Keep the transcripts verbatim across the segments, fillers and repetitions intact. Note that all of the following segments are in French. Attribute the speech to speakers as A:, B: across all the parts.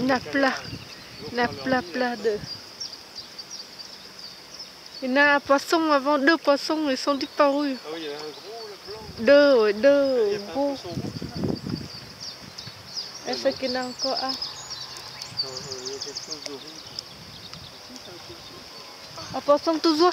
A: Il y en a plein. Il y en a plein, plein de... Il y en a un poisson avant, deux poissons, ils sont disparus.
B: Ah oui, il y en a un gros, le blanc.
A: Deux, oui, deux,
B: Il y a plein de
A: gros.
B: poissons rouges.
A: Est-ce qu'il y en a encore un?
B: Non, il y a quelque chose de rouge.
A: Un poisson toujours?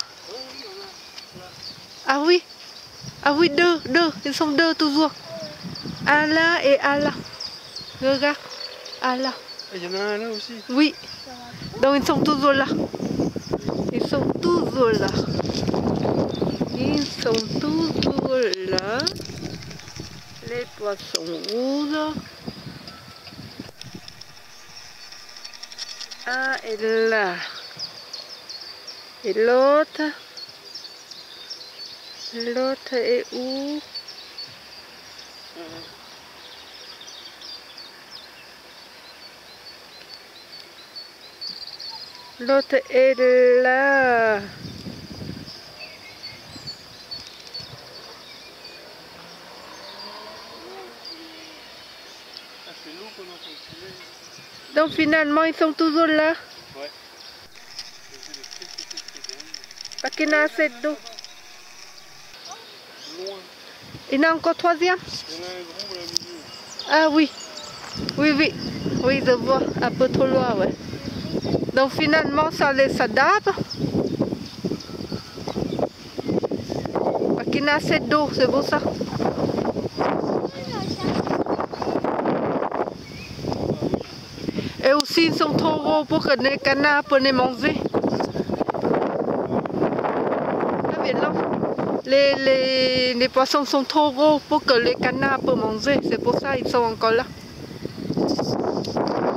A: Ah oui? Ah oui, deux, deux, ils sont deux toujours. Un là et un là. Regarde, un là.
B: Il y en a un là aussi.
A: Oui, donc ils sont toujours là. Ils sont toujours là. Ils sont toujours là. Les poissons rouges. Un est là. Et l'autre. L'autre est où? L'autre est là.
B: Ah, c'est l'eau qu'on entend couler.
A: Donc finalement ils sont toujours là.
B: Ouais.
A: Parce qu'il y en a assez d'eau.
B: Loin.
A: Il y en a encore troisième?
B: Il y en a un gros là au milieu.
A: Ah oui. Oui, oui. Oui, je vois. Un peu trop loin, ouais. Donc finalement ça les s'adapte. Parce qu'il y en a assez d'eau, c'est pour ça. Et aussi ils sont trop gros pour que les canards puissent les manger. Ah, bien là. Les, les, les poissons sont trop gros pour que les canards puissent manger. C'est pour ça qu'ils sont encore là.